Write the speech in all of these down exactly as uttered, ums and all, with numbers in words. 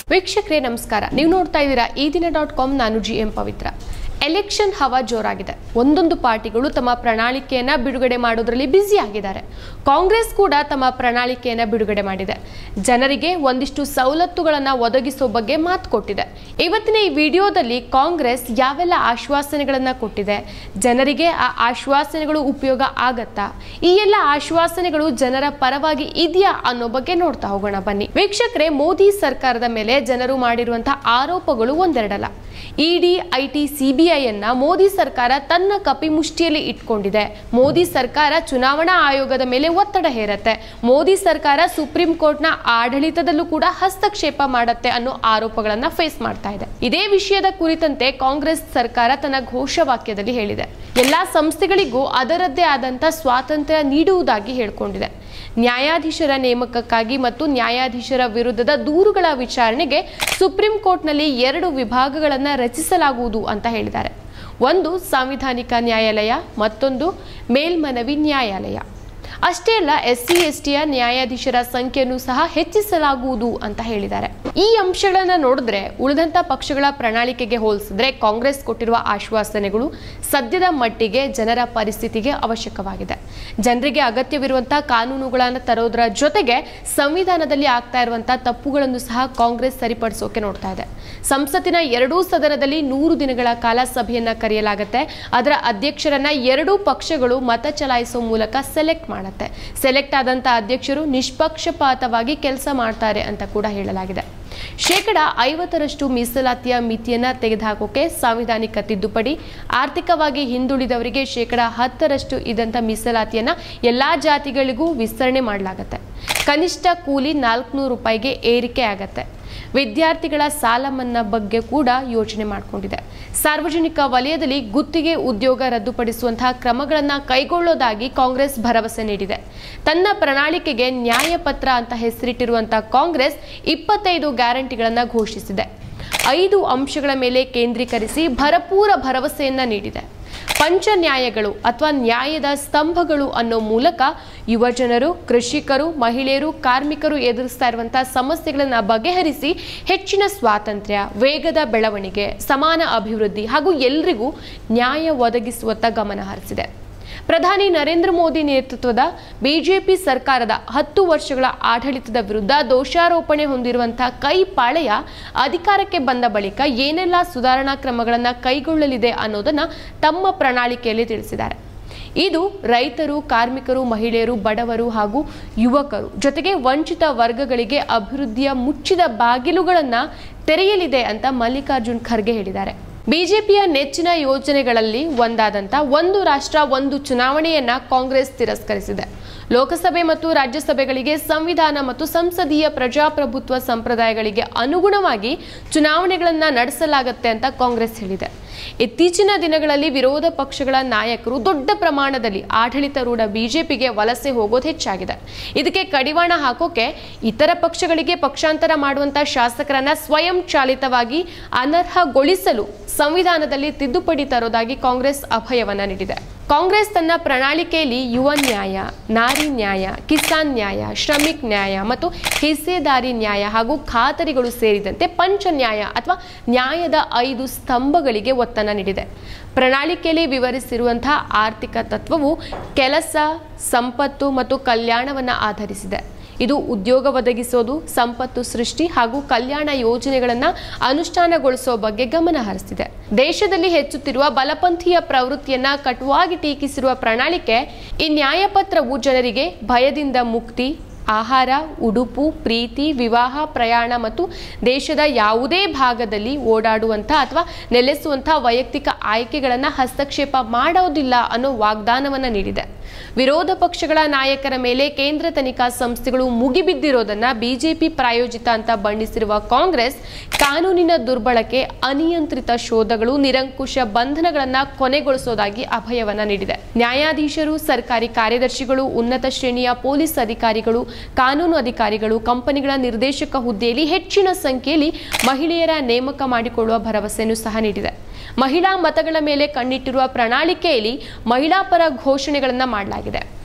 ವೀಕ್ಷಕರೇ ನಮಸ್ಕಾರ. ನೀವು ನೋಡ್ತಾ ಇದ್ದೀರಾ ಈ ದಿನ ಡಾಟ್ ಕಾಮ್. ನಾನು ಜಿ ಎಂ ಪವಿತ್ರ. ಎಲೆಕ್ಷನ್ ಹವಾ ಜೋರಾಗಿದೆ. ಒಂದೊಂದು ಪಾರ್ಟಿಗಳು ತಮ್ಮ ಪ್ರಣಾಳಿಕೆಯನ್ನ ಬಿಡುಗಡೆ ಮಾಡೋದ್ರಲ್ಲಿ ಬ್ಯುಸಿ ಆಗಿದ್ದಾರೆ. ಕಾಂಗ್ರೆಸ್ ಕೂಡ ತಮ್ಮ ಪ್ರಣಾಳಿಕೆಯನ್ನ ಬಿಡುಗಡೆ ಮಾಡಿದೆ. ಜನರಿಗೆ ಒಂದಿಷ್ಟು ಸವಲತ್ತುಗಳನ್ನು ಒದಗಿಸೋ ಬಗ್ಗೆ ಮಾತು ಕೊಟ್ಟಿದೆ. ಇವತ್ತಿನ ಈ ವಿಡಿಯೋದಲ್ಲಿ ಕಾಂಗ್ರೆಸ್ ಯಾವೆಲ್ಲ ಆಶ್ವಾಸನೆಗಳನ್ನು ಕೊಟ್ಟಿದೆ, ಜನರಿಗೆ ಆ ಆಶ್ವಾಸನೆಗಳು ಉಪಯೋಗ ಆಗತ್ತಾ, ಈ ಎಲ್ಲ ಆಶ್ವಾಸನೆಗಳು ಜನರ ಪರವಾಗಿ ಇದೆಯಾ ಅನ್ನೋ ಬಗ್ಗೆ ನೋಡ್ತಾ ಹೋಗೋಣ ಬನ್ನಿ. ವೀಕ್ಷಕರೇ, ಮೋದಿ ಸರ್ಕಾರದ ಮೇಲೆ ಜನರು ಮಾಡಿರುವಂತಹ ಆರೋಪಗಳು ಒಂದೆರಡಲ್ಲ. ಇಡಿ, ಐಟಿ, ಸಿಬಿಐ ಅನ್ನ ಮೋದಿ ಸರ್ಕಾರ ತನ್ನ ಕಪಿಮುಷ್ಟಿಯಲ್ಲಿ ಇಟ್ಕೊಂಡಿದೆ. ಮೋದಿ ಸರ್ಕಾರ ಚುನಾವಣಾ ಆಯೋಗದ ಮೇಲೆ ಒತ್ತಡ ಹೇರತ್ತೆ. ಮೋದಿ ಸರ್ಕಾರ ಸುಪ್ರೀಂ ಕೋರ್ಟ್ನ ಆಡಳಿತದಲ್ಲೂ ಕೂಡ ಹಸ್ತಕ್ಷೇಪ ಮಾಡತ್ತೆ ಅನ್ನೋ ಆರೋಪಗಳನ್ನ ಫೇಸ್ ಮಾಡ್ತಾ ಇದೆ. ಇದೇ ವಿಷಯದ ಕುರಿತಂತೆ ಕಾಂಗ್ರೆಸ್ ಸರ್ಕಾರ ತನ್ನ ಘೋಷವಾಕ್ಯದಲ್ಲಿ ಹೇಳಿದೆ, ಎಲ್ಲಾ ಸಂಸ್ಥೆಗಳಿಗೂ ಅದರದ್ದೇ ಆದಂತ ಸ್ವಾತಂತ್ರ್ಯ ನೀಡುವುದಾಗಿ ಹೇಳಿಕೊಂಡಿದೆ. ನ್ಯಾಯಾಧೀಶರ ನೇಮಕಕ್ಕಾಗಿ ಮತ್ತು ನ್ಯಾಯಾಧೀಶರ ವಿರುದ್ಧದ ದೂರುಗಳ ವಿಚಾರಣೆಗೆ ಸುಪ್ರೀಂ ಕೋರ್ಟ್ನಲ್ಲಿ ಎರಡು ವಿಭಾಗಗಳನ್ನು ರಚಿಸಲಾಗುವುದು ಅಂತ ಹೇಳಿದ್ದಾರೆ. ಒಂದು ಸಾಂವಿಧಾನಿಕ ನ್ಯಾಯಾಲಯ, ಮತ್ತೊಂದು ಮೇಲ್ಮನವಿ ನ್ಯಾಯಾಲಯ. ಅಷ್ಟೇ ಅಲ್ಲ, ಎಸ್ ಸಿ ಎಸ್ ಟಿಯ ನ್ಯಾಯಾಧೀಶರ ಸಂಖ್ಯೆಯನ್ನು ಸಹ ಹೆಚ್ಚಿಸಲಾಗುವುದು ಅಂತ ಹೇಳಿದ್ದಾರೆ. ಈ ಅಂಶಗಳನ್ನ ನೋಡಿದ್ರೆ ಉಳಿದಂತ ಪಕ್ಷಗಳ ಪ್ರಣಾಳಿಕೆಗೆ ಹೋಲಿಸಿದ್ರೆ ಕಾಂಗ್ರೆಸ್ ಕೊಟ್ಟಿರುವ ಆಶ್ವಾಸನೆಗಳು ಸದ್ಯದ ಮಟ್ಟಿಗೆ ಜನರ ಪರಿಸ್ಥಿತಿಗೆ ಅವಶ್ಯಕವಾಗಿದೆ. ಜನರಿಗೆ ಅಗತ್ಯವಿರುವಂತಹ ಕಾನೂನುಗಳನ್ನು ತರೋದ್ರ ಜೊತೆಗೆ ಸಂವಿಧಾನದಲ್ಲಿ ಆಗ್ತಾ ಇರುವಂತಹ ತಪ್ಪುಗಳನ್ನು ಸಹ ಕಾಂಗ್ರೆಸ್ ಸರಿಪಡಿಸೋಕೆ ನೋಡ್ತಾ ಇದೆ. ಸಂಸತ್ತಿನ ಎರಡೂ ಸದನದಲ್ಲಿ ನೂರು ದಿನಗಳ ಕಾಲ ಸಭೆಯನ್ನ ಕರೆಯಲಾಗುತ್ತೆ. ಅದರ ಅಧ್ಯಕ್ಷರನ್ನ ಎರಡೂ ಪಕ್ಷಗಳು ಮತ ಚಲಾಯಿಸುವ ಮೂಲಕ ಸೆಲೆಕ್ಟ್ ಮಾಡುತ್ತೆ. ಸೆಲೆಕ್ಟ್ ಆದಂತ ಅಧ್ಯಕ್ಷರು ನಿಷ್ಪಕ್ಷಪಾತವಾಗಿ ಕೆಲಸ ಮಾಡ್ತಾರೆ ಅಂತ ಕೂಡ ಹೇಳಲಾಗಿದೆ. ಶೇಕಡ ಐವತ್ತರಷ್ಟು ಮೀಸಲಾತಿಯ ಮಿತಿಯನ್ನ ತೆಗೆದುಹಾಕೋಕೆ ಸಾಂವಿಧಾನಿಕ ತಿದ್ದುಪಡಿ, ಆರ್ಥಿಕವಾಗಿ ಹಿಂದುಳಿದವರಿಗೆ ಶೇಕಡ ಹತ್ತರಷ್ಟು ಇದ್ದಂತ ಮೀಸಲಾತಿಯನ್ನ ಎಲ್ಲಾ ಜಾತಿಗಳಿಗೂ ವಿಸ್ತರಣೆ ಮಾಡಲಾಗುತ್ತೆ. ಕನಿಷ್ಠ ಕೂಲಿ ನಾಲ್ಕುನೂರು ರೂಪಾಯಿಗೆ ಏರಿಕೆ ಆಗತ್ತೆ. ವಿದ್ಯಾರ್ಥಿಗಳ ಸಾಲ ಮನ್ನಾ ಬಗ್ಗೆ ಕೂಡ ಯೋಚನೆ ಮಾಡಿಕೊಂಡಿದೆ. ಸಾರ್ವಜನಿಕ ವಲಯದಲ್ಲಿ ಗುತ್ತಿಗೆ ಉದ್ಯೋಗ ರದ್ದುಪಡಿಸುವಂತಹ ಕ್ರಮಗಳನ್ನು ಕೈಗೊಳ್ಳೋದಾಗಿ ಕಾಂಗ್ರೆಸ್ ಭರವಸೆ ನೀಡಿದೆ. ತನ್ನ ಪ್ರಣಾಳಿಕೆಗೆ ನ್ಯಾಯಪತ್ರ ಅಂತ ಹೆಸರಿಟ್ಟಿರುವಂತಹ ಕಾಂಗ್ರೆಸ್ ಇಪ್ಪತ್ತೈದು ಗ್ಯಾರಂಟಿಗಳನ್ನು ಘೋಷಿಸಿದೆ. ಐದು ಅಂಶಗಳ ಮೇಲೆ ಕೇಂದ್ರೀಕರಿಸಿ ಭರಪೂರ ಭರವಸೆಯನ್ನ ನೀಡಿದೆ. ಪಂಚ ನ್ಯಾಯಗಳು ಅಥವಾ ನ್ಯಾಯದ ಸ್ತಂಭಗಳು ಅನ್ನೋ ಮೂಲಕ ಯುವ ಜನರು, ಕೃಷಿಕರು, ಮಹಿಳೆಯರು, ಕಾರ್ಮಿಕರು ಎದುರಿಸ್ತಾ ಇರುವಂತಹ ಸಮಸ್ಯೆಗಳನ್ನು ಬಗೆಹರಿಸಿ ಹೆಚ್ಚಿನ ಸ್ವಾತಂತ್ರ್ಯ, ವೇಗದ ಬೆಳವಣಿಗೆ, ಸಮಾನ ಅಭಿವೃದ್ಧಿ ಹಾಗೂ ಎಲ್ರಿಗೂ ನ್ಯಾಯ ಒದಗಿಸುವತ್ತ ಗಮನ ಹರಿಸಿದೆ. ಪ್ರಧಾನಿ ನರೇಂದ್ರ ಮೋದಿ ನೇತೃತ್ವದ ಬಿಜೆಪಿ ಸರ್ಕಾರದ ಹತ್ತು ವರ್ಷಗಳ ಆಡಳಿತದ ವಿರುದ್ಧ ದೋಷಾರೋಪಣೆ ಹೊಂದಿರುವಂತಹ ಕೈ ಪಾಳೆಯ ಅಧಿಕಾರಕ್ಕೆ ಬಂದ ಬಳಿಕ ಏನೆಲ್ಲ ಸುಧಾರಣಾ ಕ್ರಮಗಳನ್ನು ಕೈಗೊಳ್ಳಲಿದೆ ಅನ್ನೋದನ್ನ ತಮ್ಮ ಪ್ರಣಾಳಿಕೆಯಲ್ಲಿ ತಿಳಿಸಿದ್ದಾರೆ. ಇದು ರೈತರು, ಕಾರ್ಮಿಕರು, ಮಹಿಳೆಯರು, ಬಡವರು ಹಾಗೂ ಯುವಕರು ಜೊತೆಗೆ ವಂಚಿತ ವರ್ಗಗಳಿಗೆ ಅಭಿವೃದ್ಧಿಯ ಮುಚ್ಚಿದ ಬಾಗಿಲುಗಳನ್ನು ತೆರೆಯಲಿದೆ ಅಂತ ಮಲ್ಲಿಕಾರ್ಜುನ್ ಖರ್ಗೆ ಹೇಳಿದ್ದಾರೆ. ಬಿಜೆಪಿಯ ನೆಚ್ಚಿನ ಯೋಜನೆಗಳಲ್ಲಿ ಒಂದಾದಂಥ ಒಂದು ರಾಷ್ಟ್ರ ಒಂದು ಚುನಾವಣೆಯನ್ನ ಕಾಂಗ್ರೆಸ್ ತಿರಸ್ಕರಿಸಿದೆ. ಲೋಕಸಭೆ ಮತ್ತು ರಾಜ್ಯಸಭೆಗಳಿಗೆ ಸಂವಿಧಾನ ಮತ್ತು ಸಂಸದೀಯ ಪ್ರಜಾಪ್ರಭುತ್ವ ಸಂಪ್ರದಾಯಗಳಿಗೆ ಅನುಗುಣವಾಗಿ ಚುನಾವಣೆಗಳನ್ನು ನಡೆಸಲಾಗುತ್ತೆ ಅಂತ ಕಾಂಗ್ರೆಸ್ ಹೇಳಿದೆ. ಇತ್ತೀಚಿನ ದಿನಗಳಲ್ಲಿ ವಿರೋಧ ಪಕ್ಷಗಳ ನಾಯಕರು ದೊಡ್ಡ ಪ್ರಮಾಣದಲ್ಲಿ ಆಡಳಿತಾರೂಢ ಬಿಜೆಪಿಗೆ ವಲಸೆ ಹೋಗೋದು ಹೆಚ್ಚಾಗಿದೆ. ಇದಕ್ಕೆ ಕಡಿವಾಣ ಹಾಕೋಕೆ ಇತರ ಪಕ್ಷಗಳಿಗೆ ಪಕ್ಷಾಂತರ ಮಾಡುವಂತಹ ಶಾಸಕರನ್ನ ಸ್ವಯಂ ಚಾಲಿತವಾಗಿ ಅನರ್ಹಗೊಳಿಸಲು ಸಂವಿಧಾನದಲ್ಲಿ ತಿದ್ದುಪಡಿ ತರೋದಾಗಿ ಕಾಂಗ್ರೆಸ್ ಅಭಯವನ್ನ ನೀಡಿದೆ. ಕಾಂಗ್ರೆಸ್ ತನ್ನ ಪ್ರಣಾಳಿಕೆಯಲ್ಲಿ ಯುವ ನ್ಯಾಯ, ನಾರಿ ನ್ಯಾಯ, ಕಿಸಾನ್ ನ್ಯಾಯ, ಶ್ರಮಿಕ್ ನ್ಯಾಯ ಮತ್ತು ಹಿಸ್ಸೆದಾರಿ ನ್ಯಾಯ ಹಾಗೂ ಖಾತರಿಗಳು ಸೇರಿದಂತೆ ಪಂಚ ನ್ಯಾಯ ಅಥವಾ ನ್ಯಾಯದ ಐದು ಸ್ತಂಭಗಳಿಗೆ ಒತ್ತನ್ನು ನೀಡಿದೆ. ಪ್ರಣಾಳಿಕೆಯಲ್ಲಿ ವಿವರಿಸಿರುವಂತಹ ಆರ್ಥಿಕ ತತ್ವವು ಕೆಲಸ, ಸಂಪತ್ತು ಮತ್ತು ಕಲ್ಯಾಣವನ್ನು ಆಧರಿಸಿದೆ. ಇದು ಉದ್ಯೋಗ ಒದಗಿಸೋದು, ಸಂಪತ್ತು ಸೃಷ್ಟಿ ಹಾಗೂ ಕಲ್ಯಾಣ ಯೋಜನೆಗಳನ್ನು ಅನುಷ್ಠಾನಗೊಳಿಸೋ ಬಗ್ಗೆ ಗಮನ ಹರಿಸಿದೆ. ದೇಶದಲ್ಲಿ ಹೆಚ್ಚುತ್ತಿರುವ ಬಲಪಂಥೀಯ ಪ್ರವೃತ್ತಿಯನ್ನ ಕಟುವಾಗಿ ಟೀಕಿಸಿರುವ ಪ್ರಣಾಳಿಕೆ ಈ ನ್ಯಾಯಪತ್ರವು ಜನರಿಗೆ ಭಯದಿಂದ ಮುಕ್ತಿ, ಆಹಾರ, ಉಡುಪು, ಪ್ರೀತಿ, ವಿವಾಹ, ಪ್ರಯಾಣ ಮತ್ತು ದೇಶದ ಯಾವುದೇ ಭಾಗದಲ್ಲಿ ಓಡಾಡುವಂಥ ಅಥವಾ ನೆಲೆಸುವಂಥ ವೈಯಕ್ತಿಕ ಆಯ್ಕೆಗಳನ್ನು ಹಸ್ತಕ್ಷೇಪ ಮಾಡೋದಿಲ್ಲ ಅನ್ನೋ ವಾಗ್ದಾನವನ್ನು ನೀಡಿದೆ. ವಿರೋಧ ಪಕ್ಷಗಳ ನಾಯಕರ ಮೇಲೆ ಕೇಂದ್ರ ತನಿಖಾ ಸಂಸ್ಥೆಗಳು ಮುಗಿಬಿದ್ದಿರೋದನ್ನ ಬಿಜೆಪಿ ಪ್ರಾಯೋಜಿತ ಅಂತ ಬಣ್ಣಿಸಿರುವ ಕಾಂಗ್ರೆಸ್ ಕಾನೂನಿನ ದುರ್ಬಳಕೆ, ಅನಿಯಂತ್ರಿತ ಶೋಧಗಳು, ನಿರಂಕುಶ ಬಂಧನಗಳನ್ನ ಕೊನೆಗೊಳಿಸೋದಾಗಿ ಅಭಯವನ್ನ ನೀಡಿದೆ. ನ್ಯಾಯಾಧೀಶರು, ಸರ್ಕಾರಿ ಕಾರ್ಯದರ್ಶಿಗಳು, ಉನ್ನತ ಶ್ರೇಣಿಯ ಪೊಲೀಸ್ ಅಧಿಕಾರಿಗಳು, ಕಾನೂನು ಅಧಿಕಾರಿಗಳು, ಕಂಪನಿಗಳ ನಿರ್ದೇಶಕ ಹುದ್ದೆಯಲ್ಲಿ ಹೆಚ್ಚಿನ ಸಂಖ್ಯೆಯಲ್ಲಿ ಮಹಿಳೆಯರ ನೇಮಕ ಮಾಡಿಕೊಳ್ಳುವ ಭರವಸೆಯನ್ನು ಸಹ ನೀಡಿದೆ. ಮಹಿಳಾ ಮತಗಳ ಮೇಲೆ ಕಣ್ಣಿಟ್ಟಿರುವ ಪ್ರಣಾಳಿಕೆಯಲ್ಲಿ ಮಹಿಳಾ ಪರ ಘೋಷಣೆಗಳನ್ನು ಮಾಡಲಾಗಿದೆ.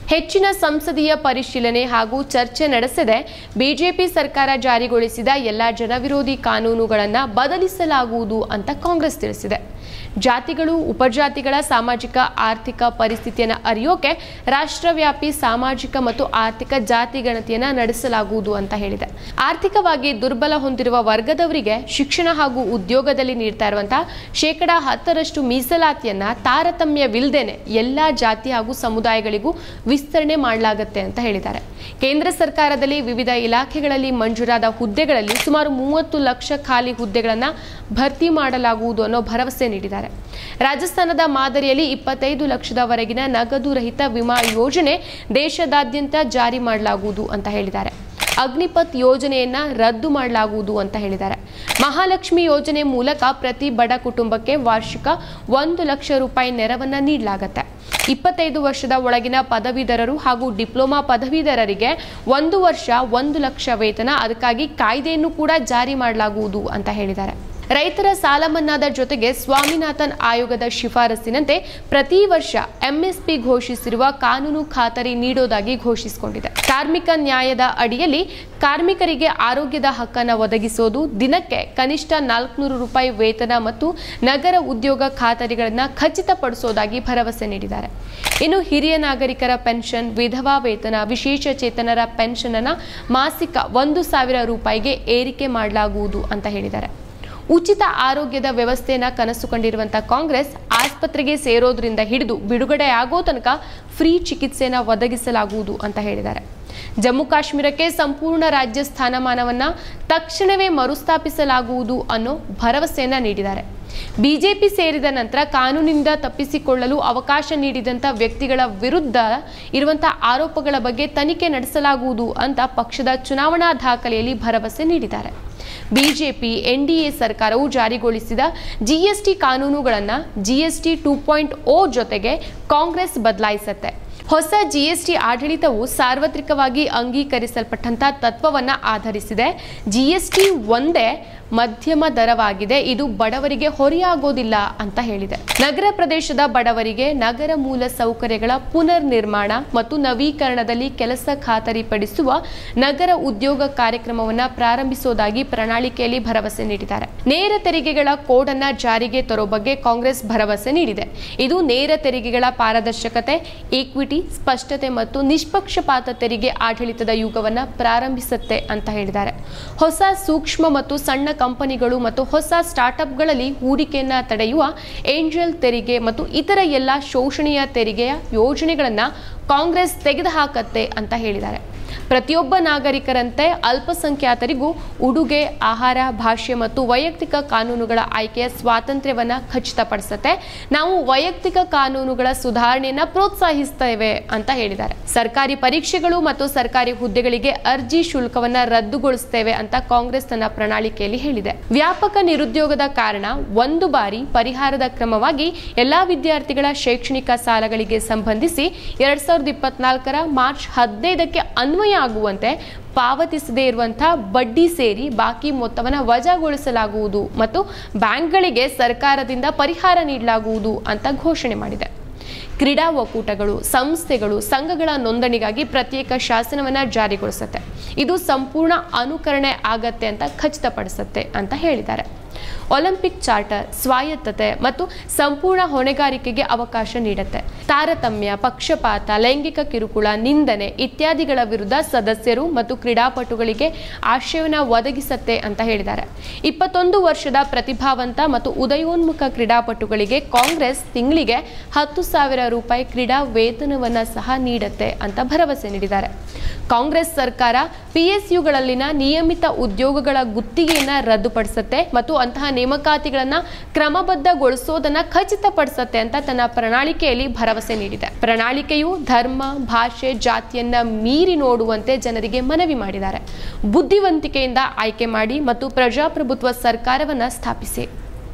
ಹೆಚ್ಚಿನ ಸಂಸದೀಯ ಪರಿಶೀಲನೆ ಹಾಗೂ ಚರ್ಚೆ ನಡೆಸದೆ ಬಿಜೆಪಿ ಸರ್ಕಾರ ಜಾರಿಗೊಳಿಸಿದ ಎಲ್ಲ ಜನವಿರೋಧಿ ಕಾನೂನುಗಳನ್ನು ಬದಲಿಸಲಾಗುವುದು ಅಂತ ಕಾಂಗ್ರೆಸ್ ತಿಳಿಸಿದೆ. ಜಾತಿಗಳು ಉಪಜಾತಿಗಳ ಸಾಮಾಜಿಕ ಆರ್ಥಿಕ ಪರಿಸ್ಥಿತಿಯನ್ನು ಅರಿಯೋಕೆ ರಾಷ್ಟ್ರವ್ಯಾಪಿ ಸಾಮಾಜಿಕ ಮತ್ತು ಆರ್ಥಿಕ ಜಾತಿ ಗಣತಿಯನ್ನು ನಡೆಸಲಾಗುವುದು ಅಂತ ಹೇಳಿದೆ. ಆರ್ಥಿಕವಾಗಿ ದುರ್ಬಲ ಹೊಂದಿರುವ ವರ್ಗದವರಿಗೆ ಶಿಕ್ಷಣ ಹಾಗೂ ಉದ್ಯೋಗದಲ್ಲಿ ನೀಡ್ತಾ ಇರುವಂತಹ ಶೇಕಡ ಹತ್ತರಷ್ಟು ಮೀಸಲಾತಿಯನ್ನ ತಾರತಮ್ಯವಿಲ್ಲದೇನೆ ಎಲ್ಲಾ ಜಾತಿ ಹಾಗೂ ಸಮುದಾಯಗಳಿಗೂ ವಿಸ್ತರಣೆ ಮಾಡಲಾಗುತ್ತೆ ಅಂತ ಹೇಳಿದ್ದಾರೆ. ಕೇಂದ್ರ ಸರ್ಕಾರದಲ್ಲಿ ವಿವಿಧ ಇಲಾಖೆಗಳಲ್ಲಿ ಮಂಜೂರಾದ ಹುದ್ದೆಗಳಲ್ಲಿ ಸುಮಾರು ಮೂವತ್ತು ಲಕ್ಷ ಖಾಲಿ ಹುದ್ದೆಗಳನ್ನು ಭರ್ತಿ ಮಾಡಲಾಗುವುದು ಅನ್ನೋ ಭರವಸೆ ನೀಡಿದ್ದಾರೆ. ರಾಜಸ್ಥಾನದ ಮಾದರಿಯಲ್ಲಿ ಇಪ್ಪತ್ತೈದು ಲಕ್ಷದವರೆಗಿನ ನಗದು ರಹಿತ ವಿಮಾ ಯೋಜನೆ ದೇಶದಾದ್ಯಂತ ಜಾರಿ ಮಾಡಲಾಗುವುದು ಅಂತ ಹೇಳಿದ್ದಾರೆ. ಅಗ್ನಿಪಥ್ ಯೋಜನೆಯನ್ನ ರದ್ದು ಮಾಡಲಾಗುವುದು ಅಂತ ಹೇಳಿದ್ದಾರೆ. ಮಹಾಲಕ್ಷ್ಮಿ ಯೋಜನೆ ಮೂಲಕ ಪ್ರತಿ ಬಡ ಕುಟುಂಬಕ್ಕೆ ವಾರ್ಷಿಕ ಒಂದು ಲಕ್ಷ ರೂಪಾಯಿ ನೆರವನ್ನ ನೀಡಲಾಗುತ್ತೆ. ಇಪ್ಪತ್ತೈದು ವರ್ಷದ ಒಳಗಿನ ಪದವೀಧರರು ಹಾಗೂ ಡಿಪ್ಲೊಮಾ ಪದವೀಧರರಿಗೆ ಒಂದು ವರ್ಷ ಒಂದು ಲಕ್ಷ ವೇತನ, ಅದಕ್ಕಾಗಿ ಕಾಯ್ದೆಯನ್ನು ಕೂಡ ಜಾರಿ ಮಾಡಲಾಗುವುದು ಅಂತ ಹೇಳಿದ್ದಾರೆ. ರೈತರ ಸಾಲ ಮನ್ನಾದ ಜೊತೆಗೆ ಸ್ವಾಮಿನಾಥನ್ ಆಯೋಗದ ಶಿಫಾರಸಿನಂತೆ ಪ್ರತಿ ವರ್ಷ ಎಂಎಸ್ಪಿ ಘೋಷಿಸಿರುವ ಕಾನೂನು ಖಾತರಿ ನೀಡೋದಾಗಿ ಘೋಷಿಸಿಕೊಂಡಿದೆ. ಕಾರ್ಮಿಕ ನ್ಯಾಯದ ಅಡಿಯಲ್ಲಿ ಕಾರ್ಮಿಕರಿಗೆ ಆರೋಗ್ಯದ ಹಕ್ಕನ್ನು ಒದಗಿಸೋದು, ದಿನಕ್ಕೆ ಕನಿಷ್ಠ ನಾಲ್ಕುನೂರು ರೂಪಾಯಿ ವೇತನ ಮತ್ತು ನಗರ ಉದ್ಯೋಗ ಖಾತರಿಗಳನ್ನು ಖಚಿತಪಡಿಸೋದಾಗಿ ಭರವಸೆ ನೀಡಿದ್ದಾರೆ. ಇನ್ನು ಹಿರಿಯ ನಾಗರಿಕರ ಪೆನ್ಷನ್, ವಿಧವಾ ವೇತನ, ವಿಶೇಷ ಚೇತನರ ಪೆನ್ಷನ್ ಅನ್ನು ಮಾಸಿಕ ಒಂದು ಸಾವಿರ ರೂಪಾಯಿಗೆ ಏರಿಕೆ ಮಾಡಲಾಗುವುದು ಅಂತ ಹೇಳಿದ್ದಾರೆ. ಉಚಿತ ಆರೋಗ್ಯದ ವ್ಯವಸ್ಥೆಯನ್ನು ಕನಸು ಕಂಡಿರುವಂತಹ ಕಾಂಗ್ರೆಸ್ ಆಸ್ಪತ್ರೆಗೆ ಸೇರೋದ್ರಿಂದ ಹಿಡಿದು ಬಿಡುಗಡೆ ಆಗೋ ತನಕ ಫ್ರೀ ಚಿಕಿತ್ಸೆಯನ್ನು ಒದಗಿಸಲಾಗುವುದು ಅಂತ ಹೇಳಿದ್ದಾರೆ. ಜಮ್ಮು ಕಾಶ್ಮೀರಕ್ಕೆ ಸಂಪೂರ್ಣ ರಾಜ್ಯ ಸ್ಥಾನಮಾನವನ್ನು ತಕ್ಷಣವೇ ಮರುಸ್ಥಾಪಿಸಲಾಗುವುದು ಅನ್ನೋ ಭರವಸೆಯನ್ನ ನೀಡಿದ್ದಾರೆ. ಬಿಜೆಪಿ ಸೇರಿದ ನಂತರ ಕಾನೂನಿನಿಂದ ತಪ್ಪಿಸಿಕೊಳ್ಳಲು ಅವಕಾಶ ನೀಡಿದಂಥ ವ್ಯಕ್ತಿಗಳ ವಿರುದ್ಧ ಇರುವಂತಹ ಆರೋಪಗಳ ಬಗ್ಗೆ ತನಿಖೆ ನಡೆಸಲಾಗುವುದು ಅಂತ ಪಕ್ಷದ ಚುನಾವಣಾ ದಾಖಲೆಯಲ್ಲಿ ಭರವಸೆ ನೀಡಿದ್ದಾರೆ. ಬಿಜೆಪಿ ಎನ್ಡಿಎ ಸರ್ಕಾರವು ಜಾರಿಗೊಳಿಸಿದ ಜಿಎಸ್ಟಿ ಕಾನೂನುಗಳನ್ನು ಜಿಎಸ್ಟಿ ಟೂ ಪಾಯಿಂಟ್ ಓ ಜೊತೆಗೆ ಕಾಂಗ್ರೆಸ್ ಬದಲಾಯಿಸುತ್ತೆ. ಹೊಸ ಜಿಎಸ್ಟಿ ಆಡಳಿತವು ಸಾರ್ವತ್ರಿಕವಾಗಿ ಅಂಗೀಕರಿಸಲ್ಪಟ್ಟಂತ ತತ್ವವನ್ನು ಆಧರಿಸಿದೆ. ಜಿಎಸ್ಟಿ ಒಂದೇ ಮಧ್ಯಮ ದರವಾಗಿದೆ, ಇದು ಬಡವರಿಗೆ ಹೊರೆಯಾಗೋದಿಲ್ಲ ಅಂತ ಹೇಳಿದೆ. ನಗರ ಪ್ರದೇಶದ ಬಡವರಿಗೆ ನಗರ ಮೂಲ ಸೌಕರ್ಯಗಳ ಪುನರ್ ನಿರ್ಮಾಣ ಮತ್ತು ನವೀಕರಣದಲ್ಲಿ ಕೆಲಸ ಖಾತರಿಪಡಿಸುವ ನಗರ ಉದ್ಯೋಗ ಕಾರ್ಯಕ್ರಮವನ್ನು ಪ್ರಾರಂಭಿಸೋದಾಗಿ ಪ್ರಣಾಳಿಕೆಯಲ್ಲಿ ಭರವಸೆ ನೀಡಿದ್ದಾರೆ. ನೇರ ತೆರಿಗೆಗಳ ಕೋಡ್ ಅನ್ನ ಜಾರಿಗೆ ತರೋ ಬಗ್ಗೆ ಕಾಂಗ್ರೆಸ್ ಭರವಸೆ ನೀಡಿದೆ. ಇದು ನೇರ ತೆರಿಗೆಗಳ ಪಾರದರ್ಶಕತೆ, ಈಕ್ವಿಟಿ, ಸ್ಪಷ್ಟತೆ ಮತ್ತು ನಿಷ್ಪಕ್ಷಪಾತ ತೆರಿಗೆ ಆಡಳಿತದ ಯುಗವನ್ನು ಪ್ರಾರಂಭಿಸುತ್ತೆ ಅಂತ ಹೇಳಿದ್ದಾರೆ. ಹೊಸ ಸೂಕ್ಷ್ಮ ಮತ್ತು ಸಣ್ಣ ಕಂಪನಿಗಳು ಮತ್ತು ಹೊಸ ಸ್ಟಾರ್ಟ್ಅಪ್ಗಳಲ್ಲಿ ಹೂಡಿಕೆಯನ್ನ ತಡೆಯುವ ಏಂಜಲ್ ತೆರಿಗೆ ಮತ್ತು ಇತರ ಎಲ್ಲ ಶೋಷಣೀಯ ತೆರಿಗೆಯ ಯೋಜನೆಗಳನ್ನು ಕಾಂಗ್ರೆಸ್ ತೆಗೆದುಹಾಕತ್ತೆ ಅಂತ ಹೇಳಿದ್ದಾರೆ. ಪ್ರತಿಯೊಬ್ಬ ನಾಗರಿಕರಂತೆ ಅಲ್ಪಸಂಖ್ಯಾತರಿಗೂ ಉಡುಗೆ, ಆಹಾರ, ಭಾಷೆ ಮತ್ತು ವೈಯಕ್ತಿಕ ಕಾನೂನುಗಳ ಆಯ್ಕೆಯ ಸ್ವಾತಂತ್ರ್ಯವನ್ನು ಖಚಿತಪಡಿಸುತ್ತೆ. ನಾವು ವೈಯಕ್ತಿಕ ಕಾನೂನುಗಳ ಸುಧಾರಣೆಯನ್ನ ಪ್ರೋತ್ಸಾಹಿಸ್ತೇವೆ ಅಂತ ಹೇಳಿದ್ದಾರೆ. ಸರ್ಕಾರಿ ಪರೀಕ್ಷೆಗಳು ಮತ್ತು ಸರ್ಕಾರಿ ಹುದ್ದೆಗಳಿಗೆ ಅರ್ಜಿ ಶುಲ್ಕವನ್ನ ರದ್ದುಗೊಳಿಸುತ್ತೇವೆ ಅಂತ ಕಾಂಗ್ರೆಸ್ ತನ್ನ ಪ್ರಣಾಳಿಕೆಯಲ್ಲಿ ಹೇಳಿದೆ. ವ್ಯಾಪಕ ನಿರುದ್ಯೋಗದ ಕಾರಣ ಒಂದು ಬಾರಿ ಪರಿಹಾರದ ಕ್ರಮವಾಗಿ ಎಲ್ಲಾ ವಿದ್ಯಾರ್ಥಿಗಳ ಶೈಕ್ಷಣಿಕ ಸಾಲಗಳಿಗೆ ಸಂಬಂಧಿಸಿ ಎರಡ್ ಸಾವಿರದ ಇಪ್ಪತ್ನಾಲ್ಕರ ಮಾರ್ಚ್ ಹದಿನೈದಕ್ಕೆ ಅನ್ವಯ ಆಗುವಂತೆ ಪಾವತಿಸದೇ ಇರುವಂತಹ ಬಡ್ಡಿ ಸೇರಿ ಬಾಕಿ ಮೊತ್ತವನ್ನು ವಜಾಗೊಳಿಸಲಾಗುವುದು ಮತ್ತು ಬ್ಯಾಂಕ್ಗಳಿಗೆ ಸರ್ಕಾರದಿಂದ ಪರಿಹಾರ ನೀಡಲಾಗುವುದು ಅಂತ ಘೋಷಣೆ ಮಾಡಿದೆ. ಕ್ರೀಡಾ ಒಕ್ಕೂಟಗಳು, ಸಂಸ್ಥೆಗಳು, ಸಂಘಗಳ ನೋಂದಣಿಗಾಗಿ ಪ್ರತ್ಯೇಕ ಶಾಸನವನ್ನು ಜಾರಿಗೊಳಿಸುತ್ತೆ. ಇದು ಸಂಪೂರ್ಣ ಅನುಕರಣೆ ಆಗತ್ತೆ ಅಂತ ಖಚಿತಪಡಿಸುತ್ತೆ ಅಂತ ಹೇಳಿದ್ದಾರೆ. ಒಲಿಂಪಿಕ್ ಚಾರ್ಟರ್ ಸ್ವಾಯತ್ತತೆ ಮತ್ತು ಸಂಪೂರ್ಣ ಹೊಣೆಗಾರಿಕೆಗೆ ಅವಕಾಶ ನೀಡುತ್ತೆ. ತಾರತಮ್ಯ, ಪಕ್ಷಪಾತ, ಲೈಂಗಿಕ ಕಿರುಕುಳ, ನಿಂದನೆ ಇತ್ಯಾದಿಗಳ ವಿರುದ್ಧ ಸದಸ್ಯರು ಮತ್ತು ಕ್ರೀಡಾಪಟುಗಳಿಗೆ ಆಶ್ರಯವನ್ನು ಒದಗಿಸುತ್ತೆ ಅಂತ ಹೇಳಿದ್ದಾರೆ. ಇಪ್ಪತ್ತೊಂದು ವರ್ಷದ ಪ್ರತಿಭಾವಂತ ಮತ್ತು ಉದಯೋನ್ಮುಖ ಕ್ರೀಡಾಪಟುಗಳಿಗೆ ಕಾಂಗ್ರೆಸ್ ತಿಂಗಳಿಗೆ ಹತ್ತು ಸಾವಿರ ರೂಪಾಯಿ ಕ್ರೀಡಾ ವೇತನವನ್ನು ಸಹ ನೀಡುತ್ತೆ ಅಂತ ಭರವಸೆ ನೀಡಿದ್ದಾರೆ. ಕಾಂಗ್ರೆಸ್ ಸರ್ಕಾರ ಪಿಎಸ್ಯುಗಳಲ್ಲಿನ ನಿಯಮಿತ ಉದ್ಯೋಗಗಳ ಗುತ್ತಿಗೆಯನ್ನು ರದ್ದುಪಡಿಸುತ್ತೆ ಮತ್ತು ಅಂತಹ ನೇಮಕಾತಿಗಳನ್ನು ಕ್ರಮಬದ್ಧಗೊಳಿಸೋದನ್ನ ಖಚಿತಪಡಿಸುತ್ತೆ ಅಂತ ತನ್ನ ಪ್ರಣಾಳಿಕೆಯಲ್ಲಿ ಭರವಸೆ ನೀಡಿದೆ. ಪ್ರಣಾಳಿಕೆಯು ಧರ್ಮ, ಭಾಷೆ, ಜಾತಿಯನ್ನ ಮೀರಿ ನೋಡುವಂತೆ ಜನರಿಗೆ ಮನವಿ ಮಾಡಿದ್ದಾರೆ. ಬುದ್ಧಿವಂತಿಕೆಯಿಂದ ಆಯ್ಕೆ ಮಾಡಿ ಮತ್ತು ಪ್ರಜಾಪ್ರಭುತ್ವ ಸರ್ಕಾರವನ್ನ ಸ್ಥಾಪಿಸಿ.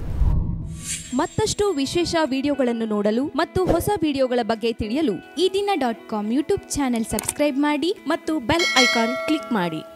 ಮತ್ತಷ್ಟು ವಿಶೇಷ ವಿಡಿಯೋಗಳನ್ನು ನೋಡಲು ಮತ್ತು ಹೊಸ ವಿಡಿಯೋಗಳ ಬಗ್ಗೆ ತಿಳಿಯಲು Ee Dina dot com YouTube channel subscribe ಮಾಡಿ ಮತ್ತು ಬೆಲ್ ಐಕಾನ್ ಕ್ಲಿಕ್ ಮಾಡಿ.